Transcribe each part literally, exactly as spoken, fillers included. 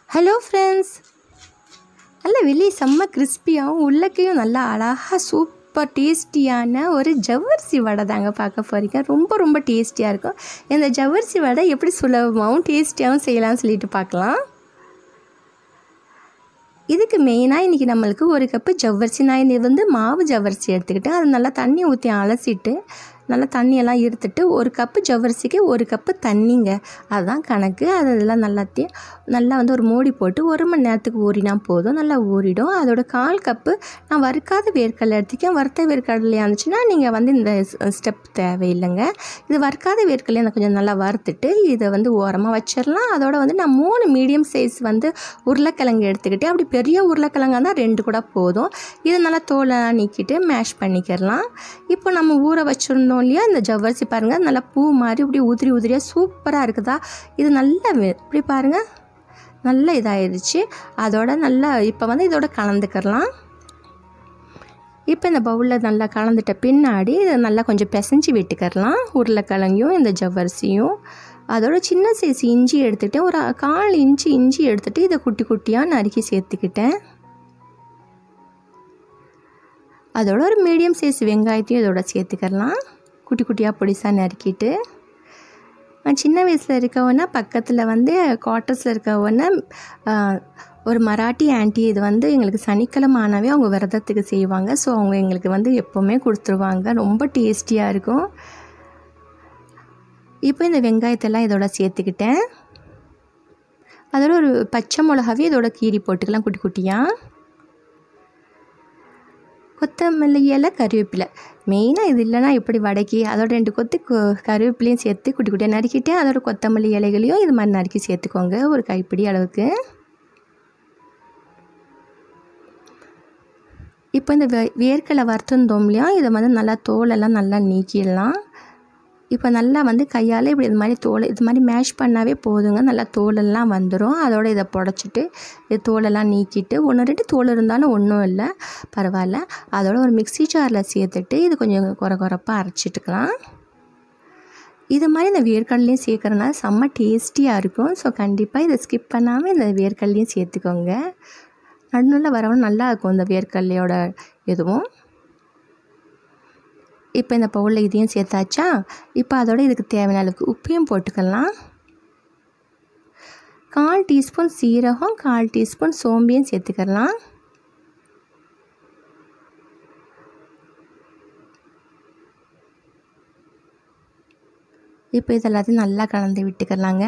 Hello friends, நல்ல வெளியே செம்ம கிறிஸ்பியாகவும் உள்ளக்கையும் நல்லா அழகாக சூப்பர் டேஸ்டியான ஒரு ஜவ்வரிசி வடை தாங்க பார்க்க போகிறீங்க. ரொம்ப ரொம்ப டேஸ்டியாக இருக்கும். இந்த ஜவ்வரிசி வடை எப்படி சுலபமாகவும் டேஸ்டியாகவும் செய்யலாம்னு சொல்லிட்டு பார்க்கலாம். இதுக்கு மெயினாக இன்றைக்கி நம்மளுக்கு ஒரு கப்பு ஜவ்வரிசி, நான் இது வந்து மாவு ஜவ்வரிசி எடுத்துக்கிட்டு அது நல்லா தண்ணி ஊற்றி அலசிட்டு நல்லா தண்ணியெல்லாம் இருத்துட்டு ஒரு கப்பு ஜவ்வரிசிக்கு ஒரு கப்பு தண்ணிங்க, அதுதான் கணக்கு. அதெல்லாம் நல்லாத்தையும் நல்லா வந்து ஒரு மூடி போட்டு ஒரு மணி நேரத்துக்கு ஊறினா போதும், நல்லா ஊறிடும். அதோட கால் கப்பு நான் வறுக்காத வேர்க்கடலை எடுத்துக்கேன். வறுத்த வேர்க்கடலையாக இருந்துச்சுன்னா நீங்கள் வந்து இந்த ஸ்டெப் தேவையில்லைங்க. இது வறுக்காத வேர்க்கடலையை நான் கொஞ்சம் நல்லா வறுத்துட்டு இதை வந்து ஓரமாக வச்சிடலாம். அதோட வந்து நான் மூணு மீடியம் சைஸ் வந்து உருளைக்கிழங்கு எடுத்துக்கிட்டு, அப்படி பெரிய உருளைக்கிழங்காக இருந்தால் ரெண்டு கூட போதும். இதை நல்லா தோலெல்லாம் நீக்கிட்டு மேஷ் பண்ணிக்கிறலாம். இப்போ நம்ம ஊற வச்சுருந்தோம் இல்லையா, இந்த ஜவ்வரிசி பாருங்கள் நல்லா பூ மாதிரி இப்படி உதிரி உதிரியாக சூப்பராக இருக்குதா. இது நல்லா இப்படி பாருங்கள் நல்லா இதாகிடுச்சு. அதோட நல்லா இப்போ வந்து இதோட கலந்துக்கிறலாம். இப்போ இந்த பவுலில் நல்லா கலந்துட்ட பின்னாடி இதை நல்லா கொஞ்சம் பிசைஞ்சு விட்டுக்கிறலாம். உருளைக்கிழங்கையும் இந்த ஜவ்வரிசியும் அதோட சின்ன சைஸ் இஞ்சி எடுத்துகிட்டு ஒரு கால் இன்ச்சு இஞ்சி எடுத்துகிட்டு இதை குட்டி குட்டியாக நறுக்கி சேர்த்துக்கிட்டேன். அதோட ஒரு மீடியம் சைஸ் வெங்காயத்தையும் இதோட சேர்த்துக்கலாம். குட்டி குட்டியாக பொடிசாக நறுக்கிட்டு, நான் சின்ன வயசில் இருக்கவொன்னா பக்கத்தில் வந்து குவார்ட்டர்ஸில் இருக்கவொன்னா ஒரு மராட்டி ஆண்டி, இது வந்து எங்களுக்கு சனிக்கிழமை ஆனாவே அவங்க விரதத்துக்கு செய்வாங்க. ஸோ அவங்க எங்களுக்கு வந்து எப்போவுமே கொடுத்துருவாங்க. ரொம்ப டேஸ்டியாக இருக்கும். இப்போ இந்த வெங்காயத்தெல்லாம் இதோட சேர்த்துக்கிட்டேன். அதோட ஒரு பச்சை மிளகாவே இதோட கீரி போட்டுக்கலாம் குட்டி குட்டியாக. கொத்தமல்லி இலை, கருவேப்பிலை மெயினாக இது இல்லைனா எப்படி வடைக்கி. அதோட ரெண்டு கொத்து கருவேப்பிலையும் சேர்த்து குட்டி குட்டியாக நறுக்கிட்டு அதோட கொத்தமல்லி இலைகளையும் இது மாதிரி நறுக்கி சேர்த்துக்கோங்க ஒரு கைப்பிடி அளவுக்கு. இப்போ இந்த வே வேர்க்கடலை வறுத்துருந்தோம் இல்லையா, இதை வந்து நல்லா தோலெல்லாம் நல்லா நீக்கிடலாம். இப்போ நல்லா வந்து கையால் இப்படி இது மாதிரி தோல் இது மாதிரி மேஷ் பண்ணாவே போதுங்க, நல்லா தோலெல்லாம் வந்துடும். அதோட இதை புடச்சிட்டு இது தோலெல்லாம் நீக்கிட்டு, ஒன்று ரெண்டு தோல் இருந்தாலும் ஒன்றும் இல்லை பரவாயில்ல. அதோட ஒரு மிக்ஸி ஜாரில் சேர்த்துட்டு இது கொஞ்சம் குறை குறைப்பாக அரைச்சிட்டுக்கலாம். இது மாதிரி இந்த வேர்க்கடலையும் சேர்க்குறதுனால செம்ம டேஸ்டியாக இருக்கும். ஸோ கண்டிப்பாக இதை ஸ்கிப் பண்ணாமல் இந்த வேர்க்கடலையும் சேர்த்துக்கோங்க. நடுநடுல வரவும் நல்லா இருக்கும் இந்த வேர்க்கடலையோட இதுவும். இப்போ இந்த பவுலில் இதையும் சேர்த்தாச்சா. இப்போ அதோட இதுக்கு தேவையான அளவுக்கு உப்பையும் போட்டுக்கலாம். கால் டீஸ்பூன் சீரகம், கால் டீஸ்பூன் சோம்பியும் சேர்த்துக்கலாம். இப்போ இது எல்லாத்தையும் நல்லா கலந்து விட்டுக்கலாங்க.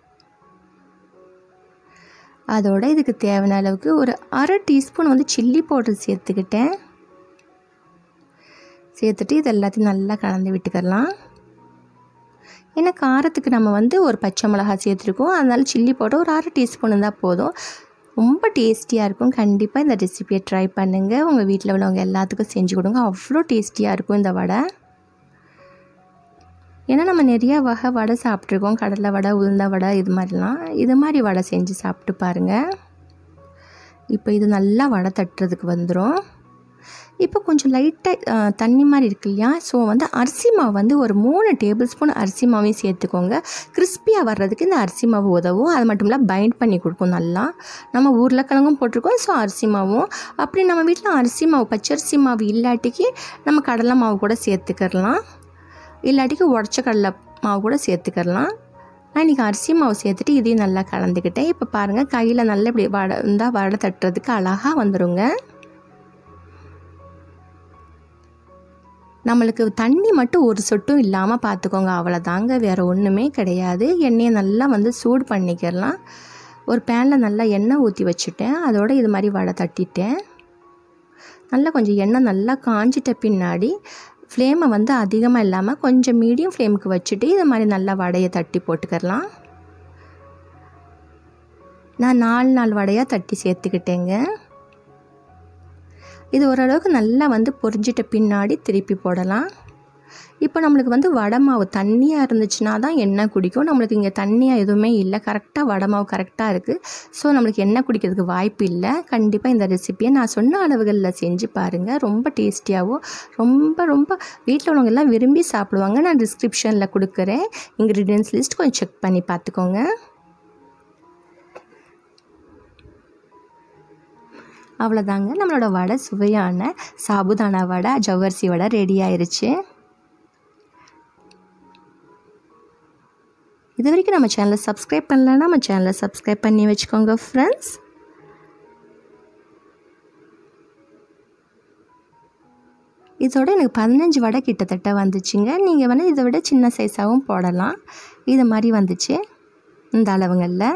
அதோட இதுக்கு தேவையான அளவுக்கு ஒரு அரை டீஸ்பூன் வந்து சில்லி பவுடர் சேர்த்துக்கிட்டேன். சேர்த்துட்டு இது எல்லாத்தையும் நல்லா கலந்து விட்டுக்கலாம். ஏன்னா காரத்துக்கு நம்ம வந்து ஒரு பச்சை மிளகாய் சேர்த்துருக்கோம், அதனால சில்லி பவுடர் ஒரு அரை டீஸ்பூன் இருந்தால் போதும். ரொம்ப டேஸ்டியாக இருக்கும். கண்டிப்பாக இந்த ரெசிபியை ட்ரை பண்ணுங்கள். உங்கள் வீட்டில் உள்ளவங்க எல்லாத்துக்கும் செஞ்சு கொடுங்க. அவ்வளோ டேஸ்டியாக இருக்கும் இந்த வடை. ஏன்னா நம்ம நிறையா வகை வடை சாப்பிட்ருக்கோம், கடலை வடை, உளுந்த வடை, இது மாதிரிலாம். இது மாதிரி வடை செஞ்சு சாப்பிட்டு பாருங்கள். இப்போ இது நல்லா வடை தட்டுறதுக்கு வந்துடும். இப்போ கொஞ்சம் லைட்டாக தண்ணி மாதிரி இருக்கு இல்லையா, ஸோ வந்து அரிசி மாவு வந்து ஒரு மூணு டேபிள் ஸ்பூன் அரிசி மாவையும் சேர்த்துக்கோங்க. கிறிஸ்பியாக வர்றதுக்கு இந்த அரிசி மாவு உதவும். அது மட்டும் இல்லை பைண்ட் பண்ணி கொடுக்கும் நல்லா. நம்ம உருளைக்கிழங்கும் போட்டிருக்கோம், ஸோ அரிசி மாவும். அப்படி நம்ம வீட்டில் அரிசி மாவு பச்சரிசி மாவு இல்லாட்டிக்கு நம்ம கடலை மாவு கூட சேர்த்துக்கலாம், இல்லாட்டிக்கு உடச்ச கடலை மாவு கூட சேர்த்துக்கலாம். நான் இன்றைக்கி அரிசி மாவு சேர்த்துட்டு இதையும் நல்லா கலந்துக்கிட்டேன். இப்போ பாருங்கள் கையில் நல்லா இப்படி வடை இருந்தால் வடை தட்டுறதுக்கு அழகாக வந்துடுங்க. நம்மளுக்கு தண்ணி மட்டும் ஒரு சொட்டும் இல்லாமல் பார்த்துக்கோங்க, அவ்வளோதாங்க, வேறு ஒன்றுமே கிடையாது. எண்ணெயை நல்லா வந்து சூடு பண்ணிக்கிறலாம். ஒரு பேனில் நல்லா எண்ணெய் ஊற்றி வச்சுட்டேன். அதோட இது மாதிரி வடை தட்டிட்டேன். நல்லா கொஞ்சம் எண்ணெய் நல்லா காஞ்சிட்ட பின்னாடி ஃப்ளேமை வந்து அதிகமாக இல்லாமல் கொஞ்சம் மீடியம் ஃப்ளேமுக்கு வச்சுட்டு இது மாதிரி நல்லா வடையை தட்டி போட்டுக்கிறலாம். நான் நாலு நாலு வடையாக தட்டி சேர்த்துக்கிட்டேங்க. இது ஓரளவுக்கு நல்லா வந்து பொரிஞ்சிட்ட பின்னாடி திருப்பி போடலாம். இப்போ நம்மளுக்கு வந்து வடை மாவு தண்ணியாக இருந்துச்சுன்னா தான் எண்ணெய் குடிக்கும். நம்மளுக்கு இங்கே தண்ணியாக எதுவுமே இல்லை, கரெக்டாக வடை மாவு கரெக்டாக இருக்குது. ஸோ நம்மளுக்கு எண்ணெய் குடிக்கிறதுக்கு வாய்ப்பு இல்லை. கண்டிப்பாக இந்த ரெசிப்பியை நான் சொன்ன அளவுகளில் செஞ்சு பாருங்கள். ரொம்ப டேஸ்டியாகவும் ரொம்ப ரொம்ப வீட்டில் உள்ளவங்க எல்லாம் விரும்பி சாப்பிடுவாங்க. நான் டிஸ்கிரிப்ஷனில் கொடுக்குறேன் இன்க்ரீடியன்ஸ் லிஸ்ட், கொஞ்சம் செக் பண்ணி பார்த்துக்கோங்க. அவ்வளோதாங்க, நம்மளோட வடை சுவையான சாபுதானா வடை ஜவ்வரிசி வடை ரெடி ஆயிருச்சு. இது வரைக்கும் நம்ம சேனலை சப்ஸ்கிரைப் பண்ணலன்னா நம்ம சேனலை சப்ஸ்கிரைப் பண்ணி வச்சுக்கோங்க ஃப்ரெண்ட்ஸ். இதோட எனக்கு பதினஞ்சு வடை கிட்டத்தட்ட வந்துச்சுங்க. நீங்கள் வந்து இதை விட சின்ன சைஸாகவும் போடலாம். இது மாதிரி வந்துச்சு இந்த அளவுங்களில்.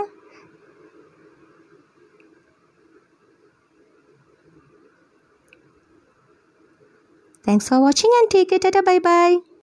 Thanks for watching and take it. Bye bye.